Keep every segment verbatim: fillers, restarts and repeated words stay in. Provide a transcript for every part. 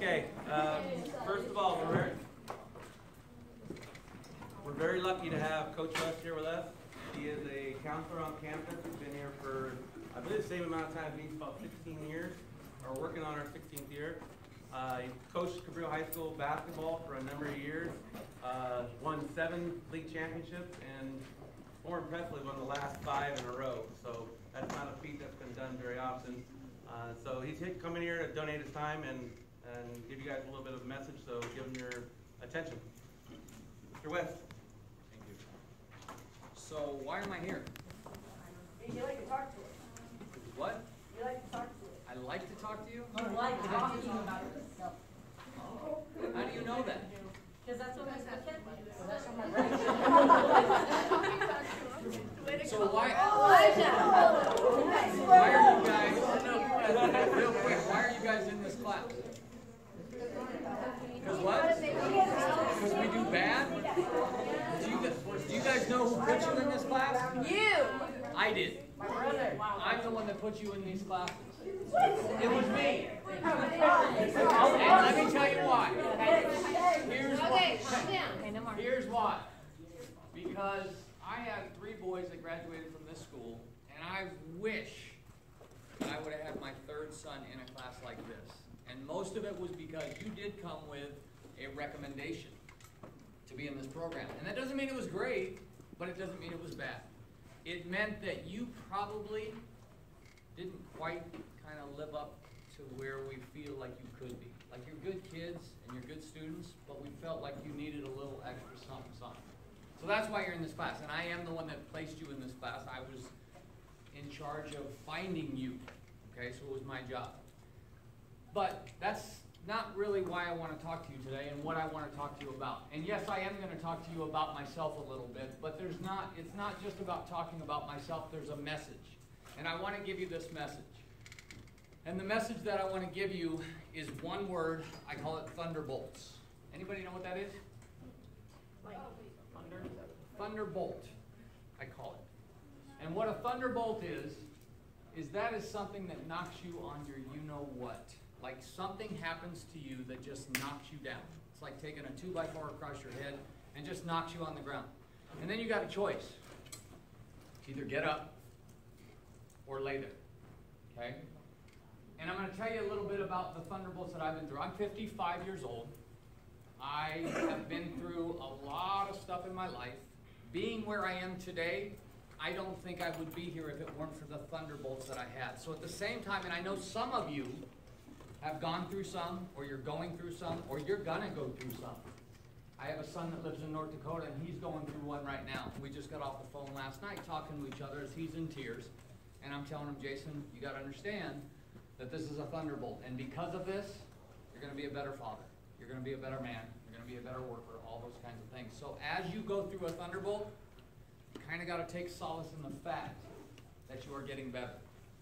Okay, um, first of all, we're very, we're very lucky to have Coach West here with us. He is a counselor on campus. He's been here for, I believe, the same amount of time as me, about sixteen years, or working on our sixteenth year. Uh, he coached Cabrillo High School basketball for a number of years, uh, won seven league championships, and more impressively, won the last five in a row. So that's not a feat that's been done very often. Uh, so he's coming here to donate his time and, and give you guys a little bit of a message, so give him your attention. Mister West. Thank you. So why am I here? You like to talk to us. What? You like to talk to us. I like to talk to you? You like talking about yourself. Oh. How do you know that? Because that's what makes the kid do. So that's what my brain. So why, Oh, why are you guys, real quick, why are you guys in this class? Because what? Because we do bad? Do you, guys, do you guys know who put you in this class? You! I did. My brother. I'm the one that put you in these classes. It was me. And let me tell you why. Here's why. Here's why. Because I have three boys that graduated from this school, and I wish that I would have had my third son in a class like this. And most of it was because you did come with a recommendation to be in this program. And that doesn't mean it was great, but it doesn't mean it was bad. It meant that you probably didn't quite kind of live up to where we feel like you could be. Like you're good kids and you're good students, but we felt like you needed a little extra something, something. So that's why you're in this class, and I am the one that placed you in this class. I was in charge of finding you, okay, so it was my job. But that's not really why I want to talk to you today and what I want to talk to you about. And yes, I am going to talk to you about myself a little bit, but there's not, it's not just about talking about myself, there's a message. And I want to give you this message. And the message that I want to give you is one word. I call it Thunderbolts. Anybody know what that is? Like thunder. Thunderbolt, I call it. And what a thunderbolt is, is that is something that knocks you on your you-know-what. Like something happens to you that just knocks you down. It's like taking a two by four across your head and just knocks you on the ground. And then you got a choice. Either get up or lay there, okay? And I'm going to tell you a little bit about the Thunderbolts that I've been through. I'm fifty-five years old. I have been through a lot of stuff in my life. Being where I am today, I don't think I would be here if it weren't for the Thunderbolts that I had. So at the same time, and I know some of you have gone through some, or you're going through some, or you're going to go through some. I have a son that lives in North Dakota, and he's going through one right now. We just got off the phone last night talking to each other as he's in tears. And I'm telling him, Jason, you got to understand that this is a thunderbolt. And because of this, you're going to be a better father. You're going to be a better man. You're going to be a better worker, all those kinds of things. So as you go through a thunderbolt, you kind of got to take solace in the fact that you are getting better.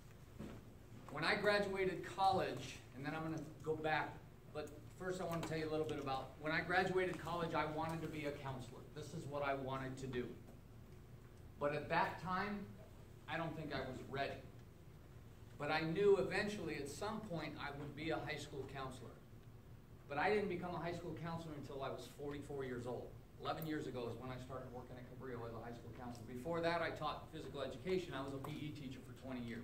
When I graduated college, and then I'm going to go back, but first I want to tell you a little bit about, when I graduated college, I wanted to be a counselor. This is what I wanted to do. But at that time, I don't think I was ready. But I knew eventually at some point I would be a high school counselor. But I didn't become a high school counselor until I was forty-four years old. eleven years ago is when I started working at Cabrillo as a high school counselor. Before that, I taught physical education. I was a P E teacher for twenty years.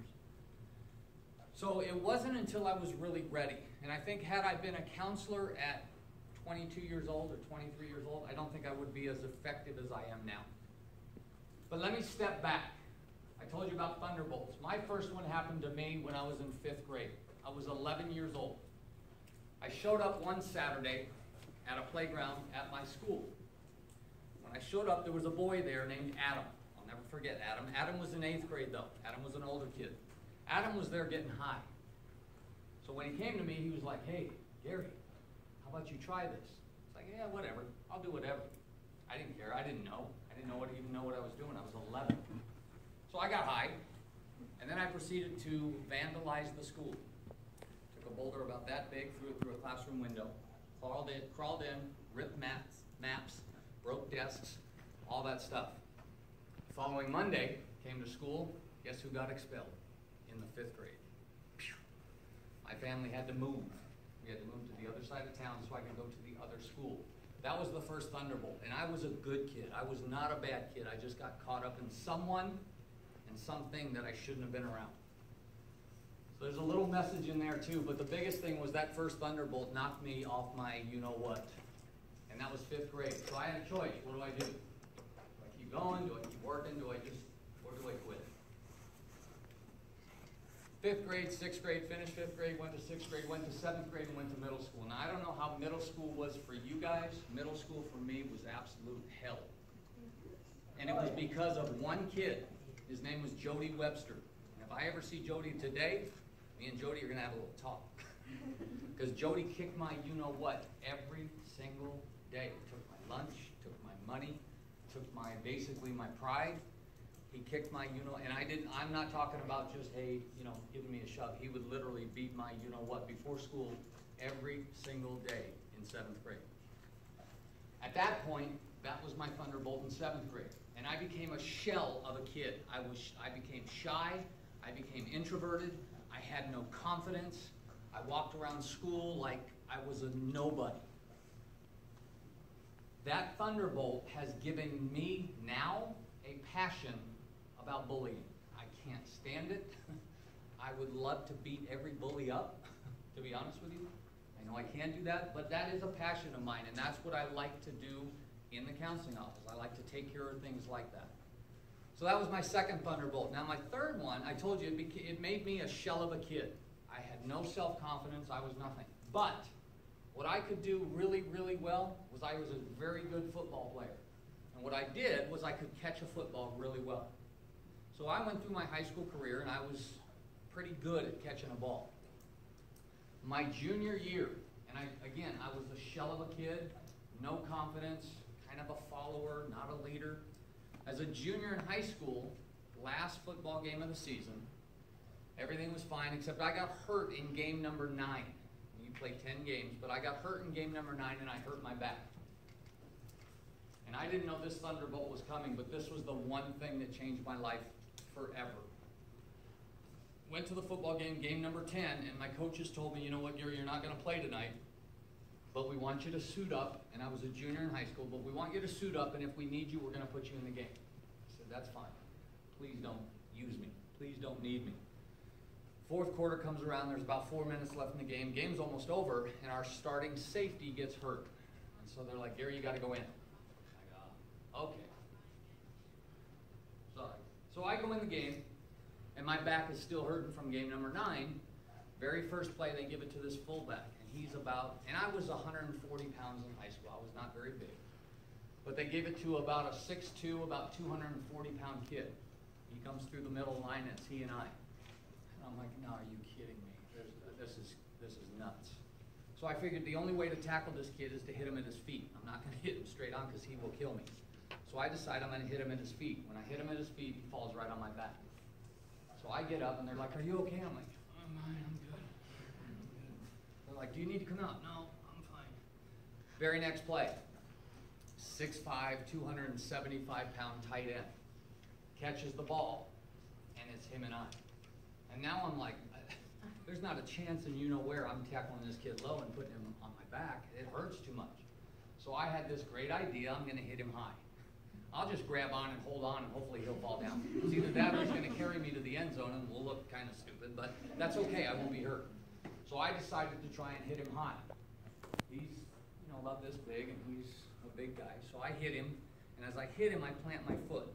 So it wasn't until I was really ready. And I think had I been a counselor at twenty-two years old or twenty-three years old, I don't think I would be as effective as I am now. But let me step back. I told you about Thunderbolts. My first one happened to me when I was in fifth grade. I was eleven years old. I showed up one Saturday at a playground at my school. When I showed up, there was a boy there named Adam. I'll never forget Adam. Adam was in eighth grade, though. Adam was an older kid. Adam was there getting high. So when he came to me, he was like, hey, Gary, how about you try this? It's like, yeah, whatever. I'll do whatever. I didn't care. I didn't know. I didn't know what, even know what I was doing. I was eleven. So I got high, and then I proceeded to vandalize the school. Took a boulder about that big, threw it through a classroom window, crawled in, crawled in, ripped maps, maps, broke desks, all that stuff. The following Monday, came to school, guess who got expelled? In the fifth grade. My family had to move. We had to move to the other side of town so I could go to the other school. That was the first Thunderbolt, and I was a good kid. I was not a bad kid. I just got caught up in someone and something that I shouldn't have been around. So there's a little message in there too, but the biggest thing was that first Thunderbolt knocked me off my you-know-what. And that was fifth grade. So I had a choice. What do I do? Do I keep going? Do I keep working? Do I just, or do I quit? Fifth grade, sixth grade, finished fifth grade, went to sixth grade, went to seventh grade, and went to middle school. Now I don't know how middle school was for you guys. Middle school for me was absolute hell. And it was because of one kid. His name was Jody Webster. And if I ever see Jody today, me and Jody are going to have a little talk. Because Jody kicked my you-know-what every single day. Took my lunch, took my money, took my, basically my pride. He kicked my you-know, and I didn't, I'm not talking about just, hey, you know, giving me a shove. He would literally beat my you-know-what before school every single day in seventh grade. At that point, that was my Thunderbolt in seventh grade. And I became a shell of a kid. I was, I became shy, I became introverted, I had no confidence. I walked around school like I was a nobody. That Thunderbolt has given me now a passion about bullying. I can't stand it. I would love to beat every bully up, to be honest with you. I know I can't do that, but that is a passion of mine, and that's what I like to do in the counseling office. I like to take care of things like that. So that was my second Thunderbolt. Now my third one, I told you, it, beca- it made me a shell of a kid. I had no self-confidence, I was nothing. But what I could do really, really well was I was a very good football player. And what I did was I could catch a football really well. So I went through my high school career and I was pretty good at catching a ball. My junior year, and I, again, I was a shell of a kid, no confidence, kind of a follower, not a leader. As a junior in high school, last football game of the season, everything was fine except I got hurt in game number nine. You play ten games, but I got hurt in game number nine and I hurt my back. And I didn't know this Thunderbolt was coming, but this was the one thing that changed my life forever. Went to the football game, game number ten, and my coaches told me, you know what, Gary, you're not going to play tonight, but we want you to suit up. And I was a junior in high school, but we want you to suit up, and if we need you, we're going to put you in the game. I said, that's fine. Please don't use me. Please don't need me. Fourth quarter comes around, there's about four minutes left in the game. Game's almost over, and our starting safety gets hurt. And so they're like, Gary, you got to go in. I go, okay. Sorry. So I go in the game, and my back is still hurting from game number nine. Very first play, they give it to this fullback, and he's about, and I was one hundred forty pounds in high school. I was not very big. But they gave it to about a six two, about two hundred forty pound kid. He comes through the middle line, and it's he and I. And I'm like, no, are you kidding me? There's, this is, this is nuts. So I figured the only way to tackle this kid is to hit him at his feet. I'm not going to hit him straight on because he will kill me. So I decide I'm going to hit him at his feet. When I hit him at his feet, he falls right on my back. So I get up, and they're like, are you okay? I'm like, I'm fine, I'm good. They're like, do you need to come out? No, I'm fine. Very next play, six five, two hundred seventy-five pound tight end. Catches the ball, and it's him and I. And now I'm like, there's not a chance in you know where I'm tackling this kid low and putting him on my back. It hurts too much. So I had this great idea, I'm going to hit him high. I'll just grab on and hold on, and hopefully he'll fall down. It's either that or he's going to carry me to the end zone, and we'll look kind of stupid, but that's okay, I won't be hurt. So I decided to try and hit him high. He's, you know, about this big, and he's a big guy. So I hit him, and as I hit him, I plant my foot.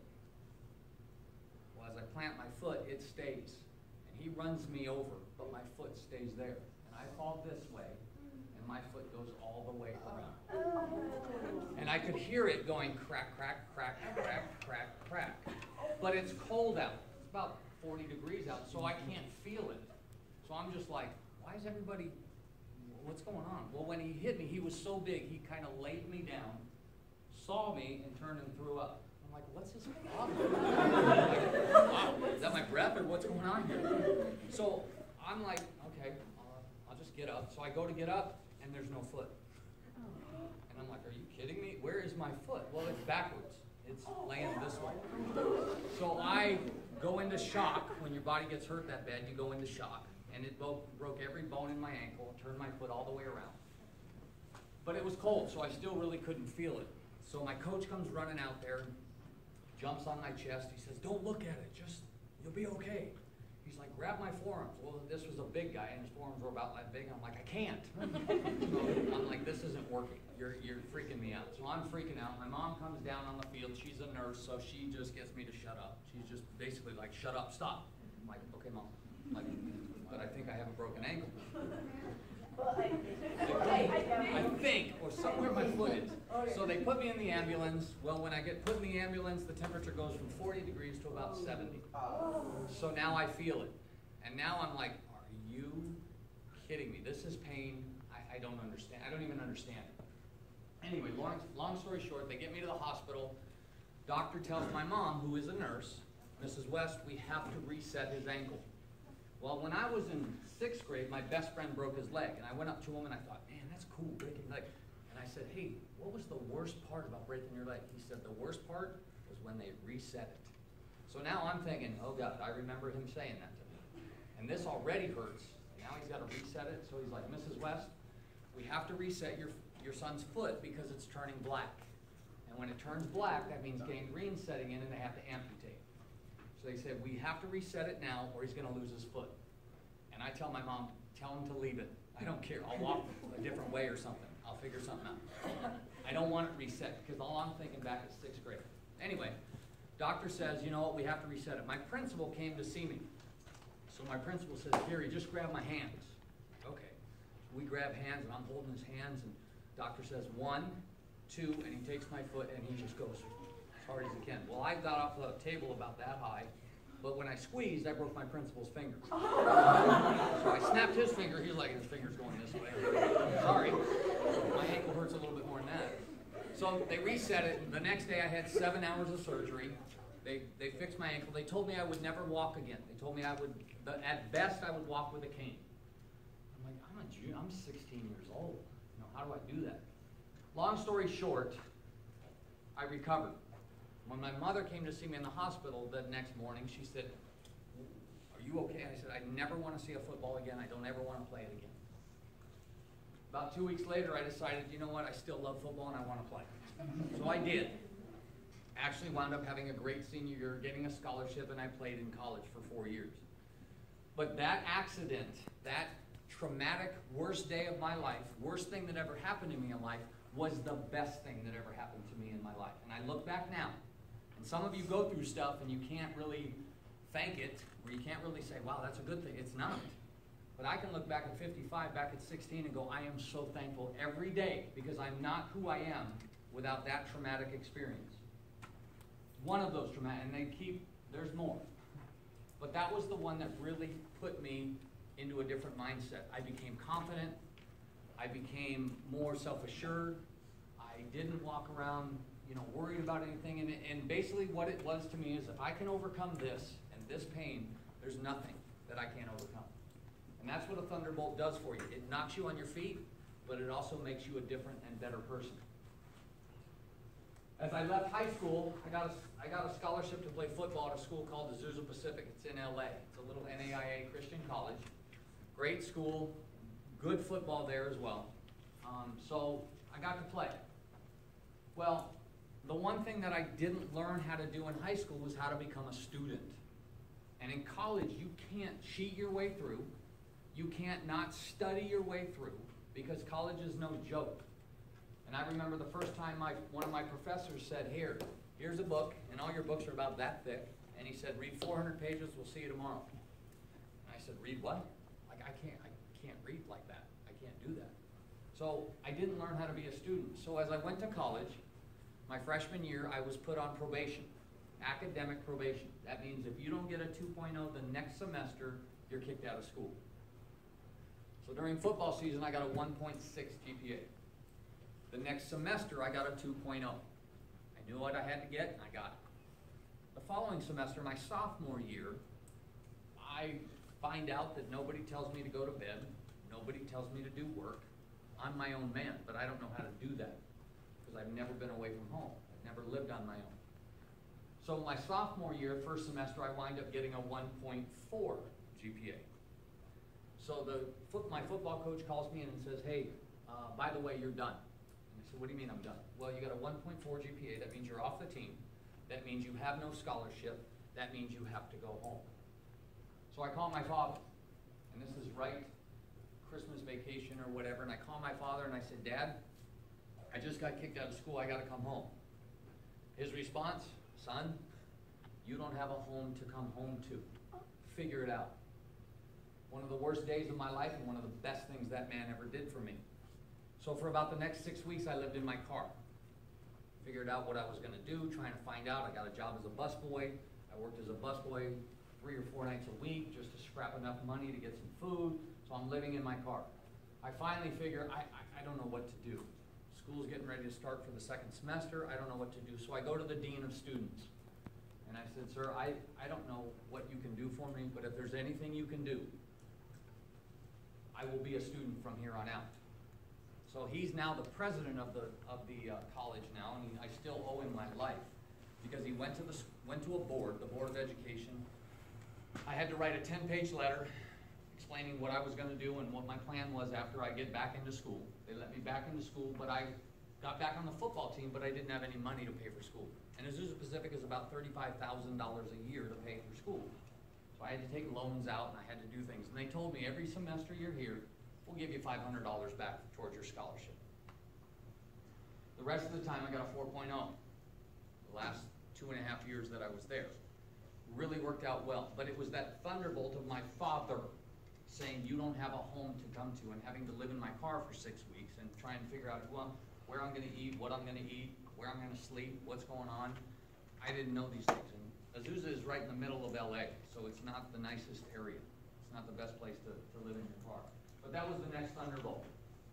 Well, as I plant my foot, it stays. And he runs me over, but my foot stays there. And I fall this way, and my foot goes all the way around. And I could hear it going crack, crack, crack, crack, crack, crack. But it's cold out. It's about forty degrees out, so I can't feel it. So I'm just like, why is everybody, what's going on? Well, when he hit me, he was so big, he kind of laid me down, saw me, and turned and threw up. I'm like, what's his problem? Like, wow, is that my breath or what's going on here? So I'm like, okay, I'll, I'll just get up. So I go to get up, and there's no foot. And I'm like, are you kidding me? Where is my foot? Well, it's backwards. It's laying this way. So I go into shock. When your body gets hurt that bad, you go into shock. And and it broke, broke every bone in my ankle, turned my foot all the way around. But it was cold, so I still really couldn't feel it. So my coach comes running out there, jumps on my chest. He says, don't look at it, just, you'll be okay. He's like, grab my forearms. Well, this was a big guy, and his forearms were about that big. I'm like, I can't. So I'm like, this isn't working. You're, you're freaking me out. So I'm freaking out. My mom comes down on the field. She's a nurse, so she just gets me to shut up. She's just basically like, shut up, stop. I'm like, okay, Mom. I'm like, but I think I have a broken ankle. I think, or somewhere my foot is. So they put me in the ambulance. Well, when I get put in the ambulance, the temperature goes from forty degrees to about seventy. So now I feel it. And now I'm like, are you kidding me? This is pain. I, I don't understand. I don't even understand it. Anyway, long, long story short, they get me to the hospital. Doctor tells my mom, who is a nurse, Missus West, we have to reset his ankle. Well, when I was in sixth grade, my best friend broke his leg, and I went up to him and I thought, man, that's cool, breaking leg. And I said, hey, what was the worst part about breaking your leg? He said, the worst part was when they reset it. So now I'm thinking, oh God, I remember him saying that to me. And this already hurts. Now he's got to reset it. So he's like, Missus West, we have to reset your, your son's foot because it's turning black. And when it turns black, that means gangrene's setting in and they have to amputate. So they said, we have to reset it now or he's going to lose his foot. And I tell my mom, tell him to leave it. I don't care. I'll walk a different way or something. I'll figure something out. I don't want it reset because all I'm thinking back is sixth grade. Anyway, doctor says, you know what, we have to reset it. My principal came to see me. So my principal says, Gary, just grab my hands. Okay. We grab hands and I'm holding his hands and doctor says one, two, and he takes my foot and he just goes as hard as he can. Well, I got off the table about that high, but when I squeezed, I broke my principal's finger. So I snapped his finger. He's like, his finger's going this way. Sorry. My ankle hurts a little bit more than that. So they reset it. The next day I had seven hours of surgery. They, they fixed my ankle. They told me I would never walk again. They told me I would, at best, I would walk with a cane. I'm like, I'm a Jew. I'm sixteen years old. You know, how do I do that? Long story short, I recovered. When my mother came to see me in the hospital the next morning, she said, are you okay? I said, I never want to see a football again. I don't ever want to play it again. About two weeks later, I decided, you know what? I still love football and I want to play. So I did. Actually wound up having a great senior year, getting a scholarship, and I played in college for four years. But that accident, that traumatic, worst day of my life, worst thing that ever happened to me in life, was the best thing that ever happened to me in my life. And I look back now, and some of you go through stuff and you can't really thank it, or you can't really say, wow, that's a good thing. It's not. But I can look back at fifty-five, back at sixteen, and go, I am so thankful every day because I'm not who I am without that traumatic experience. One of those traumatic, and they keep, there's more. But that was the one that really put me into a different mindset. I became confident. I became more self-assured. I didn't walk around, you know, worried about anything. And, and basically what it was to me is if I can overcome this and this pain, there's nothing that I can't overcome. And that's what a Thunderbolt does for you. It knocks you on your feet, but it also makes you a different and better person. As I left high school, I got a, I got a scholarship to play football at a school called Azusa Pacific. It's in L A. It's a little N A I A Christian college. Great school, good football there as well. Um, so I got to play. Well, the one thing that I didn't learn how to do in high school was how to become a student. And in college, you can't cheat your way through. You can't not study your way through because college is no joke. And I remember the first time my, one of my professors said, here, here's a book, and all your books are about that thick. And he said, read four hundred pages, we'll see you tomorrow. And I said, read what? Like, I can't, I can't read like that. I can't do that. So I didn't learn how to be a student. So as I went to college, my freshman year, I was put on probation, academic probation. That means if you don't get a two point oh the next semester, you're kicked out of school. So during football season, I got a one point six G P A. The next semester, I got a two point oh. I knew what I had to get, and I got it. The following semester, my sophomore year, I find out that nobody tells me to go to bed. Nobody tells me to do work. I'm my own man, but I don't know how to do that because I've never been away from home. I've never lived on my own. So my sophomore year, first semester, I wind up getting a one point four G P A. So the foot, my football coach calls me in and says, hey, uh, by the way, you're done. And I said, what do you mean I'm done? Well, you got a one point four G P A. That means you're off the team. That means you have no scholarship. That means you have to go home. So I call my father, and this is right Christmas vacation or whatever, and I call my father and I said, Dad, I just got kicked out of school. I got to come home. His response, son, you don't have a home to come home to. Figure it out. One of the worst days of my life and one of the best things that man ever did for me. So for about the next six weeks, I lived in my car. Figured out what I was going to do, trying to find out. I got a job as a busboy. I worked as a busboy three or four nights a week just to scrap enough money to get some food. So I'm living in my car. I finally figure I, I, I don't know what to do. School's getting ready to start for the second semester. I don't know what to do. So I go to the dean of students. And I said, sir, I, I don't know what you can do for me, but if there's anything you can do, I will be a student from here on out. So he's now the president of the, of the uh, college now, and he, I still owe him my life because he went to, the, went to a board, the Board of Education. I had to write a ten page letter explaining what I was going to do and what my plan was after I get back into school. They let me back into school, but I got back on the football team, but I didn't have any money to pay for school. And Azusa Pacific is about thirty-five thousand dollars a year to pay for school. So I had to take loans out and I had to do things. And they told me every semester you're here, we'll give you five hundred dollars back towards your scholarship. The rest of the time I got a four point oh. The last two and a half years that I was there. Really worked out well. But it was that thunderbolt of my father saying you don't have a home to come to and having to live in my car for six weeks and try and figure out well, where I'm going to eat, what I'm going to eat, where I'm going to sleep, what's going on. I didn't know these things. And Azusa is right in the middle of L A, so it's not the nicest area. It's not the best place to, to live in your car. But that was the next thunderbolt.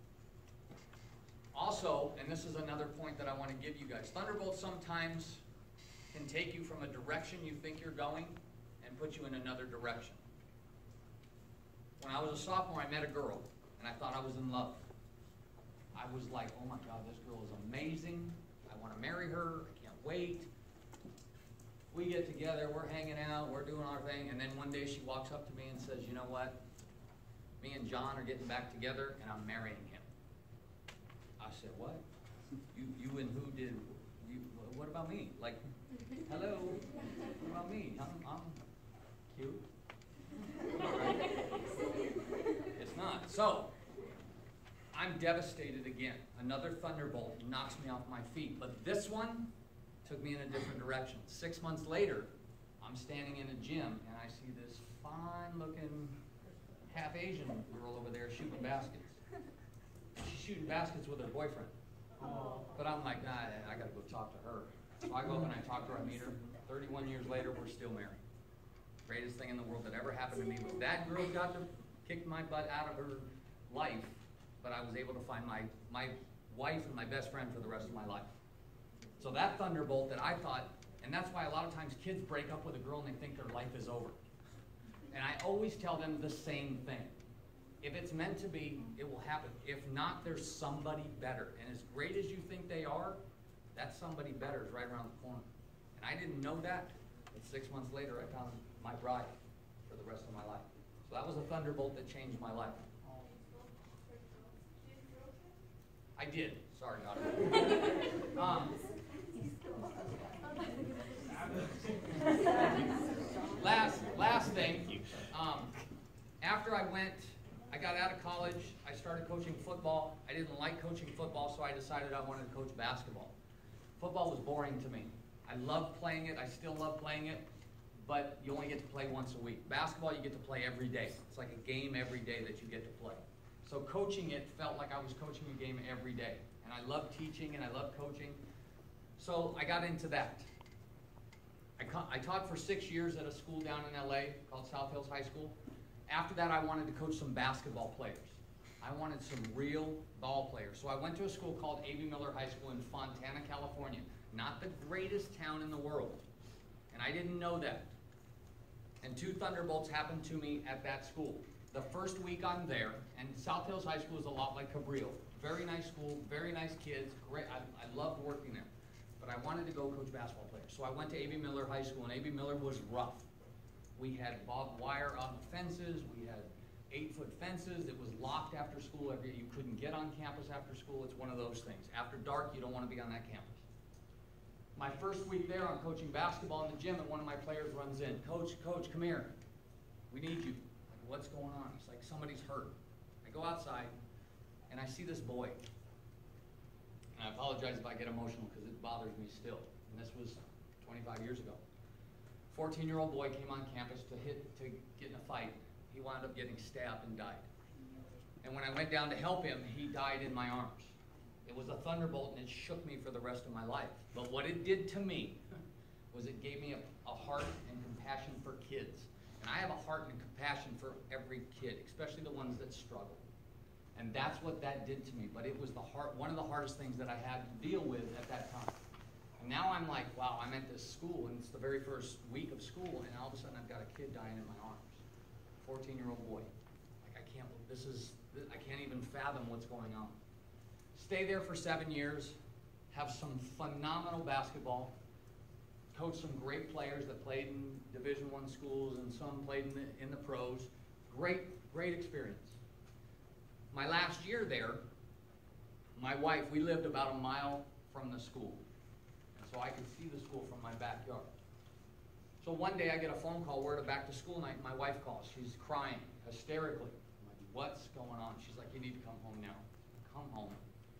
Also, and this is another point that I want to give you guys, thunderbolts sometimes can take you from a direction you think you're going and put you in another direction. When I was a sophomore, I met a girl, and I thought I was in love. I was like, oh my God, this girl is amazing. I want to marry her. I can't wait. We get together, we're hanging out, we're doing our thing, and then one day she walks up to me and says, you know what? Me and John are getting back together, and I'm marrying him. I said, what? You, you and who did? You, what about me? Like, hello? What about me? I'm, I'm cute. Right? It's not. So, I'm devastated again. Another thunderbolt knocks me off my feet. But this one took me in a different direction. Six months later, I'm standing in a gym, and I see this fine-looking half-Asian girl over there shooting baskets. She's shooting baskets with her boyfriend. But I'm like, nah, I got to go talk to her. So I go up and I talk to her, I meet her. thirty-one years later, we're still married. Greatest thing in the world that ever happened to me was that girl got to kick my butt out of her life, but I was able to find my, my wife and my best friend for the rest of my life. So that thunderbolt that I thought, and that's why a lot of times kids break up with a girl and they think their life is over. And I always tell them the same thing. If it's meant to be, it will happen. If not, there's somebody better. And as great as you think they are, that somebody better is right around the corner. And I didn't know that, but six months later I found my bride for the rest of my life. So that was a thunderbolt that changed my life. I did. Sorry, daughter. um, last, last thing. Um, after I went, I got out of college. I started coaching football. I didn't like coaching football, so I decided I wanted to coach basketball. Football was boring to me. I loved playing it. I still love playing it, but you only get to play once a week. Basketball, you get to play every day. It's like a game every day that you get to play. So coaching it felt like I was coaching a game every day. And I love teaching and I love coaching. So I got into that. I, I taught for six years at a school down in L A called South Hills High School. After that, I wanted to coach some basketball players. I wanted some real ball players. So I went to a school called A B Miller High School in Fontana, California. Not the greatest town in the world. And I didn't know that. And two thunderbolts happened to me at that school. The first week I'm there, and South Hills High School is a lot like Cabrillo. Very nice school, very nice kids, great. I, I loved working there. But I wanted to go coach basketball players. So I went to A B Miller High School, and A B Miller was rough. We had barbed wire on the fences, we had eight-foot fences. It was locked after school. Every, you couldn't get on campus after school. It's one of those things. After dark, you don't want to be on that campus. My first week there, I'm coaching basketball in the gym, and one of my players runs in. Coach, coach, come here. We need you. Like, what's going on? He's like, somebody's hurt. I go outside, and I see this boy. And I apologize if I get emotional because it bothers me still. And this was twenty-five years ago. fourteen-year-old boy came on campus to hit to get in a fight. He wound up getting stabbed and died. And when I went down to help him, he died in my arms. It was a thunderbolt, and it shook me for the rest of my life. But what it did to me was it gave me a, a heart and compassion for kids. And I have a heart and compassion for every kid, especially the ones that struggle. And that's what that did to me. But it was the hard, one of the hardest things that I had to deal with at that time. And now I'm like, wow, I'm at this school, and it's the very first week of school, and all of a sudden I've got a kid dying in my arms. fourteen-year-old boy. Like, I can't, this is, I can't even fathom what's going on. Stay there for seven years, have some phenomenal basketball, coach some great players that played in Division One schools and some played in the, in the pros. Great, great experience. My last year there, my wife, we lived about a mile from the school. And so I could see the school from my backyard. So one day I get a phone call, we're at a back to school night, my wife calls. She's crying hysterically. I'm like, what's going on? She's like, you need to come home now. Come home.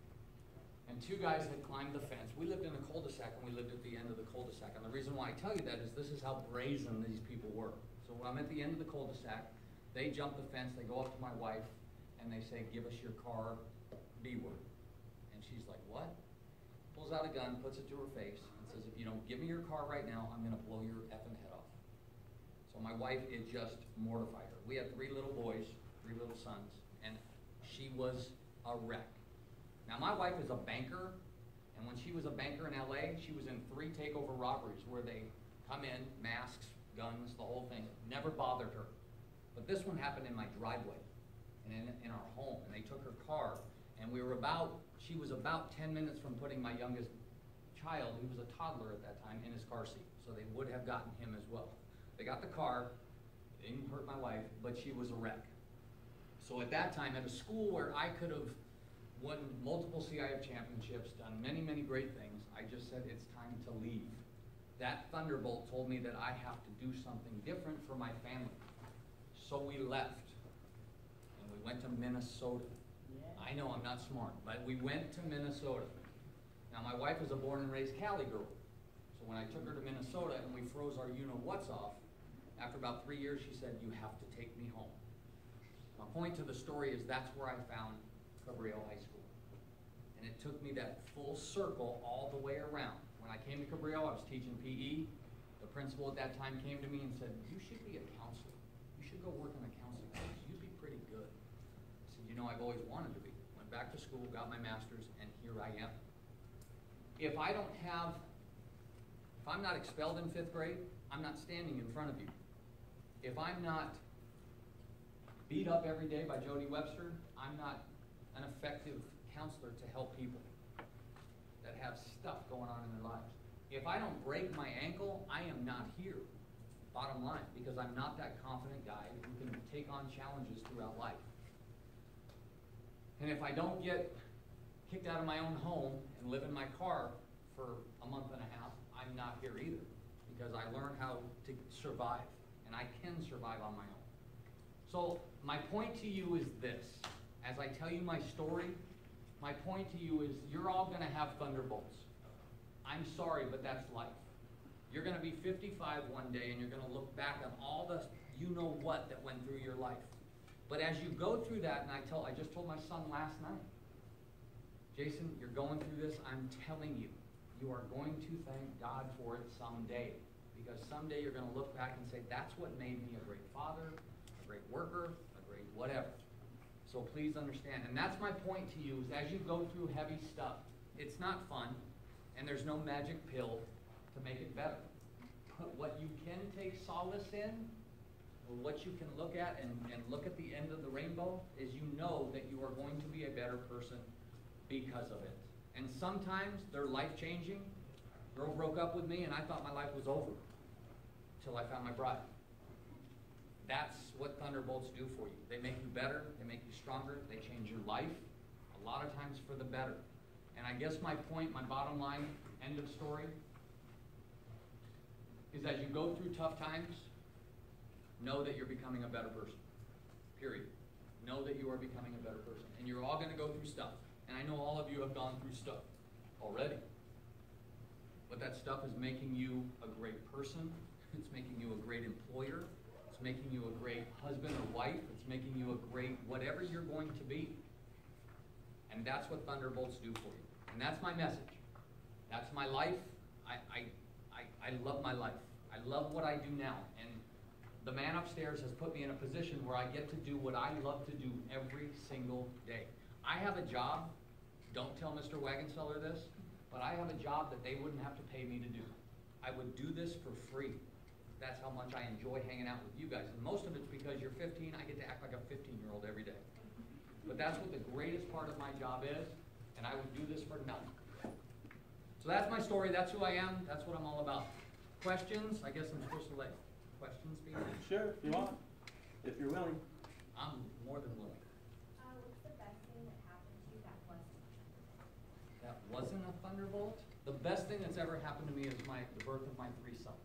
And two guys had climbed the fence. We lived in a cul-de-sac, and we lived at the end of the cul-de-sac. And the reason why I tell you that is this is how brazen these people were. So when I'm at the end of the cul-de-sac, they jump the fence, they go up to my wife, and they say, give us your car, B word. And she's like, what? Pulls out a gun, puts it to her face, and says, if you don't give me your car right now, I'm going to blow your effing head off. So my wife, it just mortified her. We had three little boys, three little sons, and she was a wreck. Now, my wife is a banker, and when she was a banker in L A, she was in three takeover robberies where they come in, masks, guns, the whole thing. Never bothered her. But this one happened in my driveway and in, in our home, and they took her car, and we were about, she was about ten minutes from putting my youngest child, he was a toddler at that time, in his car seat. So they would have gotten him as well. They got the car, they didn't hurt my wife, but she was a wreck. So at that time, at a school where I could have won multiple C I F championships, done many, many great things, I just said it's time to leave. That thunderbolt told me that I have to do something different for my family. So we left, and we went to Minnesota. Yeah. I know I'm not smart, but we went to Minnesota. Now, my wife was a born and raised Cali girl. So when I took her to Minnesota and we froze our you-know-whats off, after about three years, she said, you have to take me home. My point to the story is that's where I found Cabrillo High School. And it took me that full circle all the way around. When I came to Cabrillo, I was teaching P E. The principal at that time came to me and said, you should be a counselor. You should go work in a counseling class. You'd be pretty good. I said, you know, I've always wanted to be. Went back to school, got my master's, and here I am. If I don't have, if I'm not expelled in fifth grade, I'm not standing in front of you. If I'm not beat up every day by Jody Webster, I'm not an effective counselor to help people that have stuff going on in their lives. If I don't break my ankle, I am not here, bottom line, because I'm not that confident guy who can take on challenges throughout life. And if I don't get kicked out of my own home and live in my car for a month and a half, I'm not here either, because I learned how to survive, and I can survive on my own. So my point to you is this. As I tell you my story, my point to you is you're all going to have thunderbolts. I'm sorry, but that's life. You're going to be fifty-five one day, and you're going to look back on all the you-know-what that went through your life. But as you go through that, and I, tell, I just told my son last night, Jason, you're going through this, I'm telling you, you are going to thank God for it someday. Because someday you're going to look back and say, that's what made me a great father, a great worker, a great whatever. So please understand. And that's my point to you, is as you go through heavy stuff, it's not fun, and there's no magic pill to make it better. But what you can take solace in, or what you can look at and, and look at the end of the rainbow, is you know that you are going to be a better person because of it. And sometimes they're life-changing. Girl broke up with me, and I thought my life was over until I found my bride. that's what Thunderbolts do for you. They make you better, they make you stronger, they change your life, a lot of times for the better. And I guess my point, my bottom line, end of story, is as you go through tough times, know that you're becoming a better person, period. Know that you are becoming a better person. And you're all going to go through stuff. And I know all of you have gone through stuff already. But that stuff is making you a great person. It's making you a great employer. It's making you a great husband or wife. It's making you a great whatever you're going to be. And that's what Thunderbolts do for you. And that's my message. That's my life. I, I, I, I love my life. I love what I do now. And the man upstairs has put me in a position where I get to do what I love to do every single day. I have a job, don't tell Mister Wagonseller this, but I have a job that they wouldn't have to pay me to do. I would do this for free. That's how much I enjoy hanging out with you guys. And most of it's because you're fifteen, I get to act like a fifteen-year-old every day. But that's what the greatest part of my job is, and I would do this for nothing. So that's my story, that's who I am, that's what I'm all about. Questions? I guess I'm supposed to let questions be. Sure, if you want, if you're willing. I'm more than willing. Uh, what's the best thing that happened to you that wasn't? That wasn't a Thunderbolt? The best thing that's ever happened to me is my the birth of my three sons.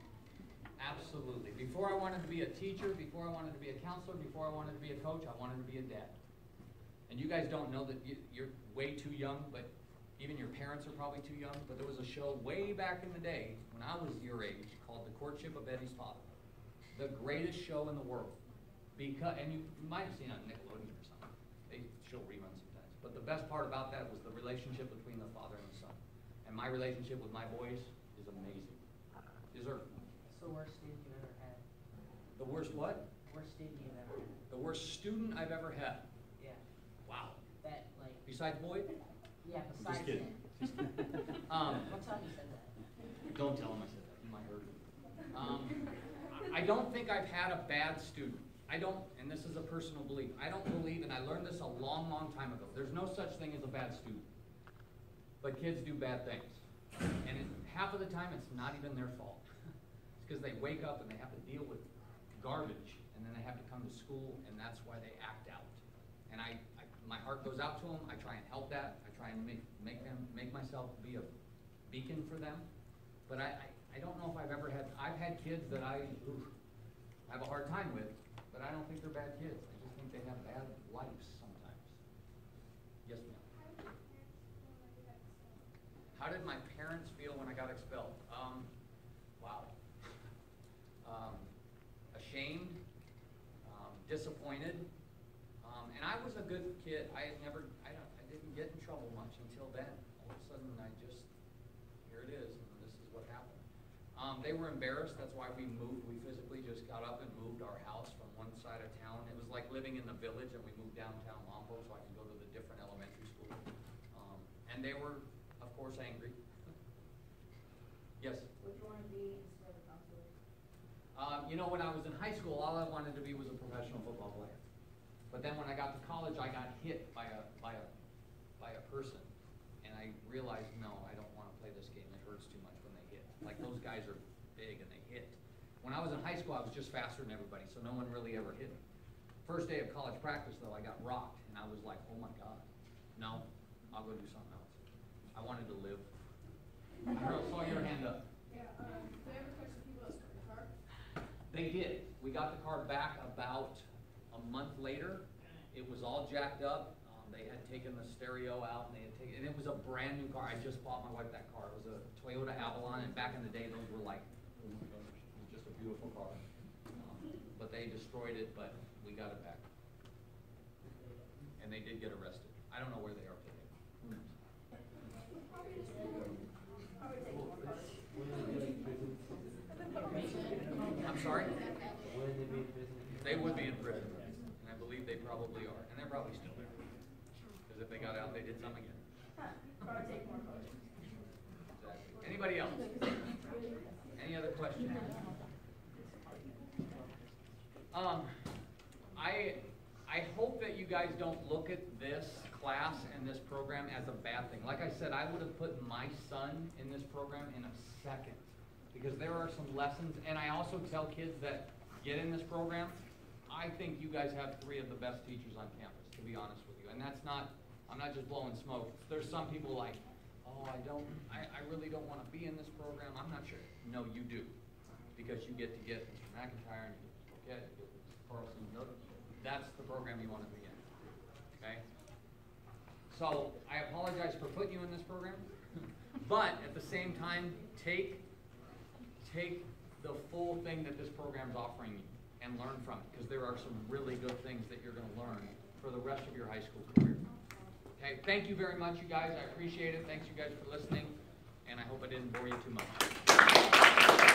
Absolutely. Before I wanted to be a teacher, before I wanted to be a counselor, before I wanted to be a coach, I wanted to be a dad. And you guys don't know that you, you're way too young, but even your parents are probably too young, but there was a show way back in the day when I was your age called The Courtship of Eddie's Father. The greatest show in the world. Because, and you might have seen it on Nickelodeon or something. They show reruns sometimes. But the best part about that was the relationship between the father and the son. And my relationship with my boys is amazing. Is there What's the worst student you've ever had? the worst what? Worst student you've ever had? The worst student I've ever had. Yeah. Wow. That, like, Besides Boyd? yeah, besides kidding. him. Um, What time you said that? Don't tell him I said that. He might hurt him. Um, I don't think I've had a bad student. I don't, and this is a personal belief, I don't believe, and I learned this a long, long time ago, there's no such thing as a bad student. But kids do bad things. And it, half of the time, it's not even their fault. It's because they wake up and they have to deal with garbage, and then they have to come to school, and that's why they act out. And I, I my heart goes out to them. I try and help that. I try and make, make them, make myself be a beacon for them. But I, I, I don't know if I've ever had, I've had kids that I oof, have a hard time with, but I don't think they're bad kids. I just think they have bad lives sometimes. Yes, ma'am. How did my parents feel when I got expelled? Um, wow. Um, ashamed, um, disappointed, um, and I was a good kid. I had never, I, don't, I didn't get in trouble much until then. All of a sudden, I just, here it is, and this is what happened. Um, they were embarrassed. That's why we moved. We physically just got up and moved our house from one side of town. It was like living in the village, and we moved downtown Lompoc so I could go to the different elementary school. Um, and they were, of course, angry. Yes? What do you want to be instead of a counselor? Um, you know, when I was in high school, all I wanted to be was a professional football player. But then when I got to college, I got hit by a by a by a person, and I realized, no, I don't want to play this game. It hurts too much when they hit. Like those guys are big and they hit. When I was in high school, I was just faster than everybody, so no one really ever hit me. First day of college practice, though, I got rocked, and I was like, oh my God, no, I'll go do something else. I wanted to live. I heard, saw your hand up. Yeah, um, do they ever catch the people that stole your car? They did. We got the car back about a month later. It was all jacked up. Um, they had taken the stereo out, and they had taken, and it was a brand new car. I just bought my wife that car. It was a Toyota Avalon, and back in the day, those were like, oh my gosh, it was just a beautiful car. Um, but they destroyed it, but we got it back. And they did get arrested. I don't know where they are today. Who knows? I'm sorry? They would be in prison, and I believe they probably are, and they're probably still there. Because if they got out, they did some again. Probably take more coaching. Exactly. Anybody else? Any other questions? Um, I I hope that you guys don't look at this class and this program as a bad thing. Like I said, I would have put my son in this program in a second, because there are some lessons, and I also tell kids that get in this program, I think you guys have three of the best teachers on campus, to be honest with you. And that's not, I'm not just blowing smoke. There's some people like, oh, I don't, I, I really don't want to be in this program. I'm not sure. No, you do. Because you get to get Mister McIntyre and you get to get Mister Carlson. That's the program you want to be in. Okay? So I apologize for putting you in this program. But at the same time, take, take the full thing that this program is offering you and learn from it, because there are some really good things that you're going to learn for the rest of your high school career. Okay, thank you very much, you guys. I appreciate it. Thanks, you guys, for listening, and I hope I didn't bore you too much.